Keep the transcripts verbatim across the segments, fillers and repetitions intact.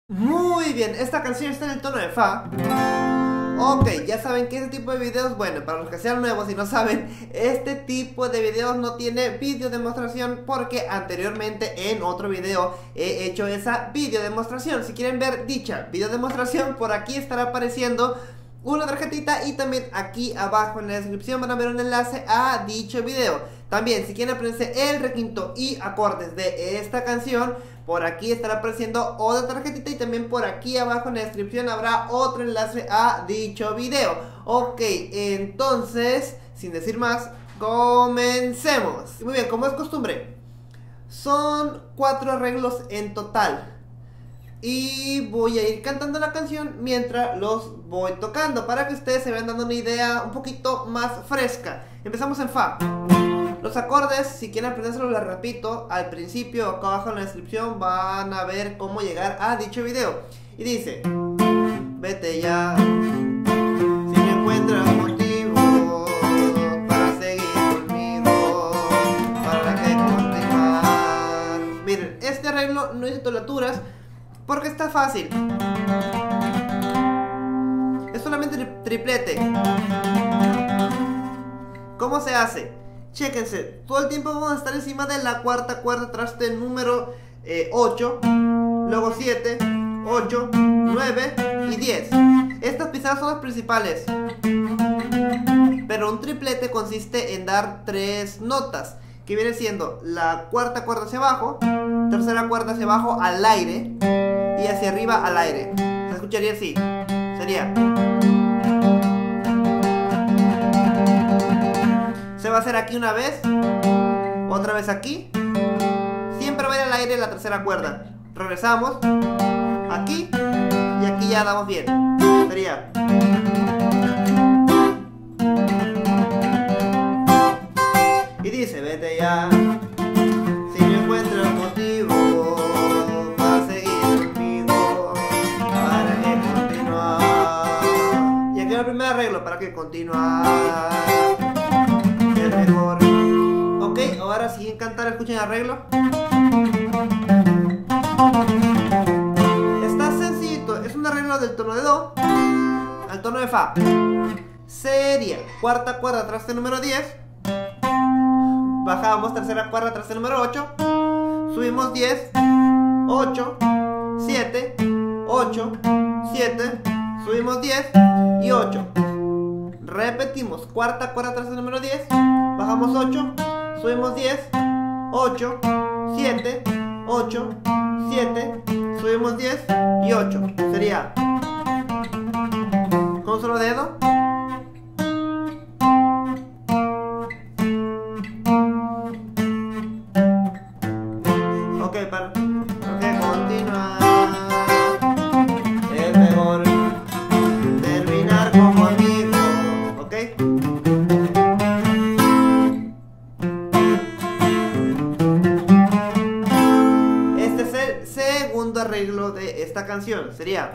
Muy bien, esta canción está en el tono de Fa. Ok, ya saben que este tipo de videos, bueno, para los que sean nuevos y no saben, este tipo de videos no tiene video demostración porque anteriormente en otro video he hecho esa video demostración. Si quieren ver dicha video demostración, por aquí estará apareciendo una tarjetita y también aquí abajo en la descripción van a ver un enlace a dicho video. También si quieren aprenderse el requinto y acordes de esta canción, por aquí estará apareciendo otra tarjetita y también por aquí abajo en la descripción habrá otro enlace a dicho video. Ok, entonces, sin decir más, comencemos. Muy bien, como es costumbre, son cuatro arreglos en total y voy a ir cantando la canción mientras los voy tocando para que ustedes se vayan dando una idea un poquito más fresca. Empezamos en Fa. Los acordes, si quieren aprendérselos, les repito, al principio, acá abajo en la descripción van a ver cómo llegar a dicho video. Y dice: vete ya, si no encuentras motivo para seguir conmigo, para que continuar. Miren, este arreglo no dice tolaturas porque está fácil. Es solamente tri triplete. ¿Cómo se hace? Chéquense, todo el tiempo vamos a estar encima de la cuarta cuerda traste número eh, ocho, luego siete, ocho, nueve y diez. Estas pisadas son las principales, pero un triplete consiste en dar tres notas, que viene siendo la cuarta cuerda hacia abajo, tercera cuerda hacia abajo al aire y hacia arriba al aire. Se escucharía así, sería... Se va a hacer aquí una vez, otra vez aquí, siempre va a ir al aire la tercera cuerda. Regresamos, aquí, y aquí ya damos bien. Sería... Y dice: vete ya, si no encuentras motivo para seguir conmigo, para que continuar. Y aquí va el primer arreglo, para que continuar. Mejor. Ok, ahora si quieren cantar, escuchen el arreglo. Está sencillito, es un arreglo del tono de Do al tono de Fa. Sería cuarta cuerda traste número diez, bajamos tercera cuerda traste número ocho, subimos diez, ocho, siete, ocho, siete, subimos diez y ocho. Repetimos, cuarta cuerda traste número diez, bajamos ocho, subimos diez, ocho, siete, ocho, siete, subimos diez y ocho. Sería con un solo dedo. Ok, para okay, continuar. Es mejor terminar como amigos. Ok. Segundo arreglo de esta canción sería...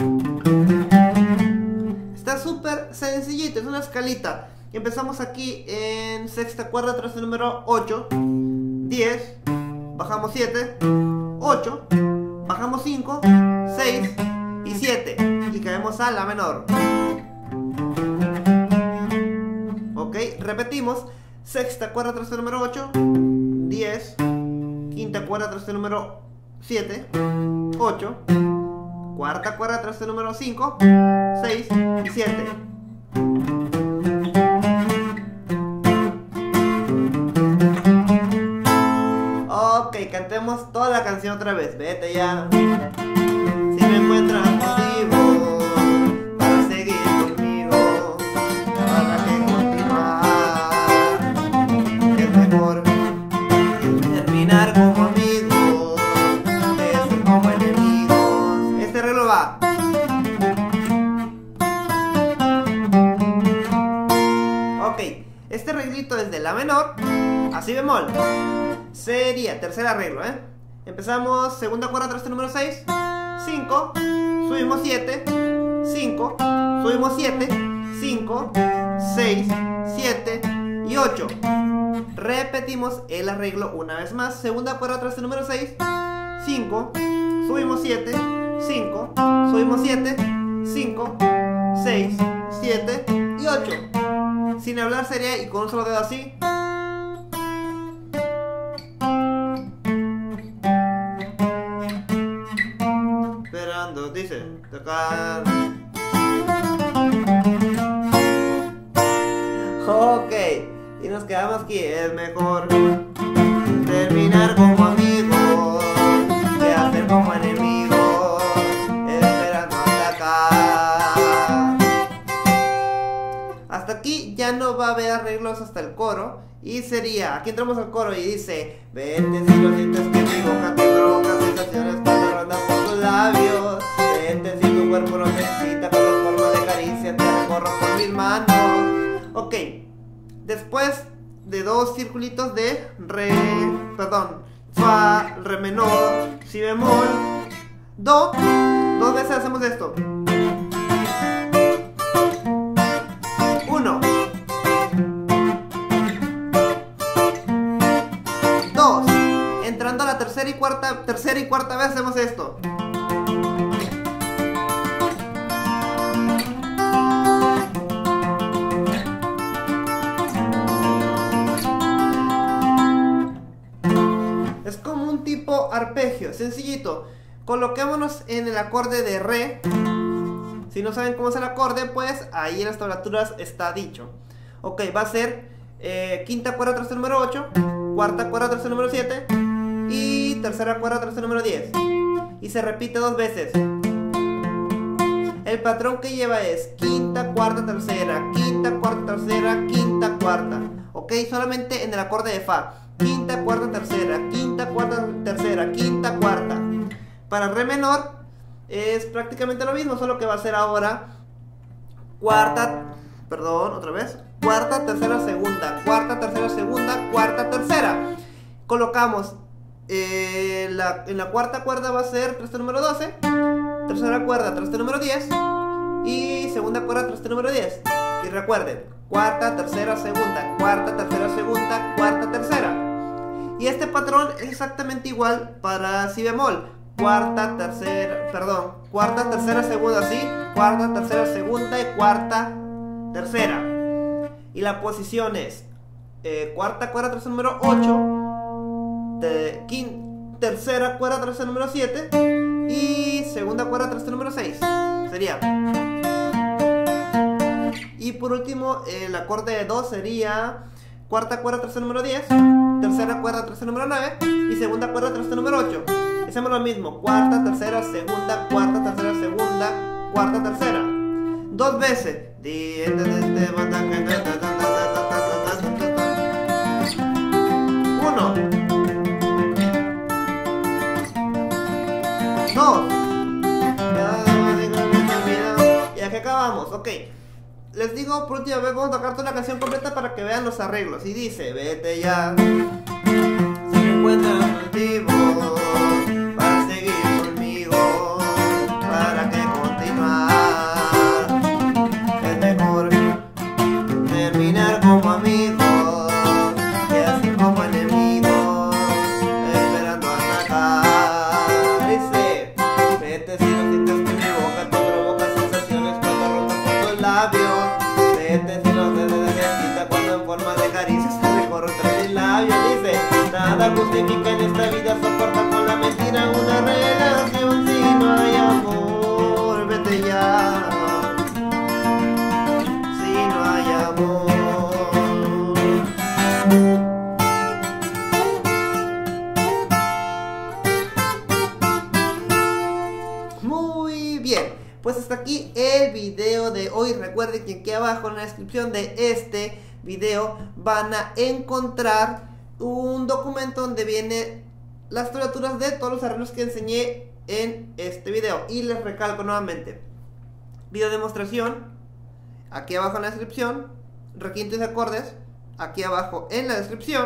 Está súper sencillito, es una escalita. Empezamos aquí en sexta cuerda traste número ocho, diez, bajamos siete, ocho, bajamos cinco, seis y siete y caemos a la menor. Ok, repetimos. Sexta cuerda traste número ocho, diez, quinta cuerda traste número siete, ocho, cuarta cuerda traste número cinco, seis y siete. Ok, cantemos toda la canción otra vez. Vete ya, si me encuentras motivo para seguir conmigo, para que continuar. Es mejor terminar como amigos, como enemigos. Este arreglo va. Ok, este arreglito es de la menor a si bemol. Sería tercer arreglo, ¿eh? Empezamos segunda cuerda traste número seis, cinco, subimos siete, cinco, subimos siete, cinco, seis, siete y ocho. Repetimos el arreglo una vez más. Segunda cuerda traste número seis, cinco, subimos siete, cinco, tuvimos siete, cinco, seis, siete y ocho. Sin hablar sería y con un solo dedo así. Esperando, dice, tocar. Ok, y nos quedamos aquí. Es mejor terminar como amigos que hacer como enemigos, esperando atacar. Hasta aquí ya no va a haber arreglos hasta el coro. Y sería, aquí entramos al coro y dice: vete si lo sientes que mi boca te provoca sensaciones cuando rondas por tus labios. Vete si tu cuerpo no necesita con forma de caricia, te recorro por mis manos. Ok, después de dos circulitos de re, perdón, fa, re menor, si bemol, do, dos veces hacemos esto. Uno, dos, entrando a la tercera y cuarta, tercera y cuarta vez hacemos esto. Es como un tipo arpegio, sencillito. Coloquémonos en el acorde de re. Si no saben cómo es el acorde, pues ahí en las tablaturas está dicho. Ok, va a ser eh, quinta cuerda tercera número ocho, cuarta cuerda tercera número siete y tercera cuerda tercera número diez. Y se repite dos veces. El patrón que lleva es quinta, cuarta, tercera, quinta, cuarta, tercera, quinta, cuarta. Ok, solamente en el acorde de fa. Quinta, cuarta, tercera, quinta, cuarta, tercera, quinta, cuarta. Para re menor es prácticamente lo mismo, solo que va a ser ahora cuarta, perdón, otra vez, cuarta, tercera, segunda, cuarta, tercera, segunda, cuarta, tercera. Colocamos eh, la, en la cuarta cuerda va a ser traste número doce, tercera cuerda traste número diez y segunda cuerda traste número diez. Y recuerden, cuarta, tercera, segunda, cuarta, tercera, segunda, cuarta, tercera. Y este patrón es exactamente igual para si bemol. Cuarta, tercera, perdón, cuarta, tercera, segunda, sí, cuarta, tercera, segunda y cuarta, tercera. Y la posición es eh, cuarta cuerda tercera número ocho, te, quin, tercera cuerda tercera número siete y segunda cuerda tercera número seis. Sería. Y por último, el acorde de do sería cuarta cuerda tercera número diez, tercera cuerda tercera número nueve y segunda cuerda tercera número ocho. Hacemos lo mismo, cuarta, tercera, segunda, cuarta, tercera, segunda, cuarta, tercera. Dos veces. Uno. Dos. Y aquí acabamos, ok. Les digo por última vez, vamos a tocar toda la canción completa para que vean los arreglos. Y dice: vete ya, si me encuentras motivo para seguir conmigo, para que continuar. Es mejor terminar como amigos que así como enemigos, esperando atacar. Dice: vete si no sientes que mi boca te provoca sensaciones cuando rotas por tus labios. Vete si no te necesita cuando en forma de caricias te recorro entre mis labios. Dice: nada justifica en esta vida soportar con la mentira una relación si no hay amor. Vete ya, si no hay amor. Muy bien, pues hasta aquí el video de hoy. Recuerden que aquí abajo en la descripción de este video van a encontrar un documento donde viene las tablaturas de todos los arreglos que enseñé en este video. Y les recalco nuevamente, video demostración aquí abajo en la descripción, requintos de acordes aquí abajo en la descripción.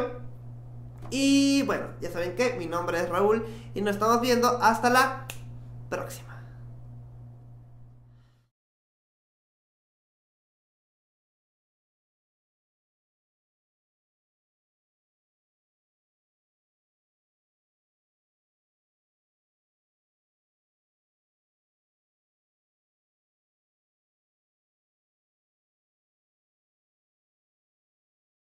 Y bueno, ya saben que mi nombre es Raúl y nos estamos viendo hasta la próxima.